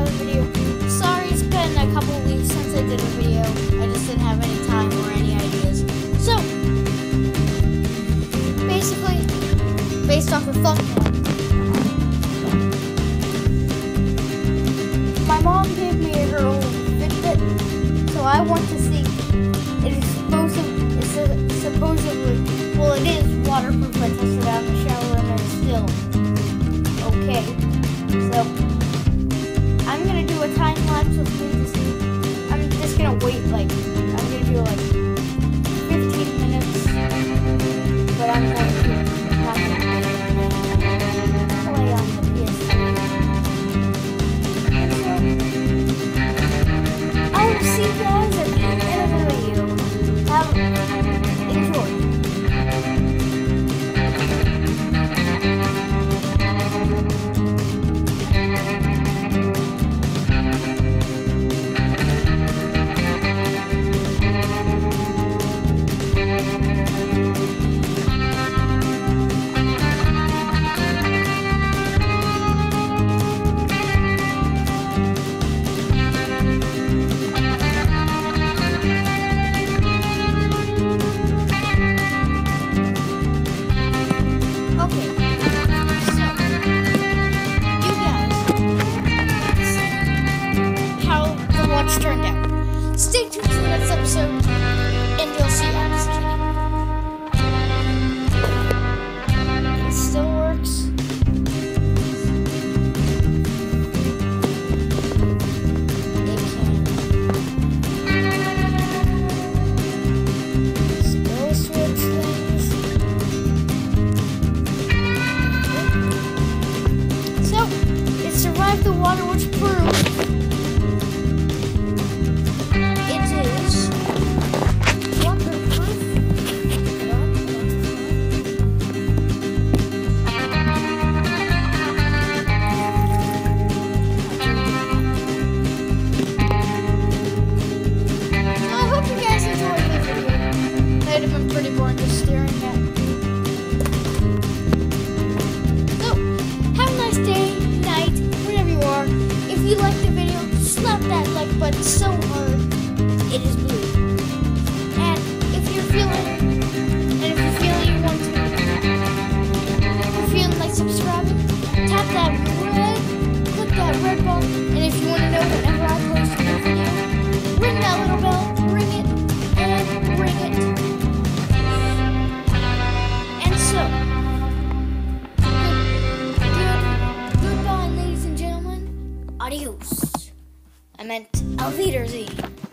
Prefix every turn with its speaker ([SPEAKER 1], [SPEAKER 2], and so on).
[SPEAKER 1] another video. Sorry it's been a couple weeks since I did a video. I just didn't have any time or any ideas. So, basically, based off of thumbnail, my mom gave me her old Fitbit, so I want to see. It is supposedly, well, it is waterproof. I tested it out in the shower and it's still okay. So, I'm gonna do a time lapse with me to see. I'm just gonna wait, I'm gonna do 15 minutes, but I'm going to have to play on the PS3. I will see you guys at the end of the video. Enjoy. Turned out. Stay tuned to the next episode, and you'll see. I'm just kidding. It still works. It can still switch things. So, it survived the water, which proves pretty boring just staring at. So, have a nice day, night, wherever you are. If you liked the video, slap that like button so hard it is blue. And if you're feeling you want to, if you're feeling like subscribing, tap that click that red button. And if you want to know whenever I post a new video, ring that little bell, ring it, and ring it. Goodbye, ladies and gentlemen. Adios. I meant Auf Wiedersehen.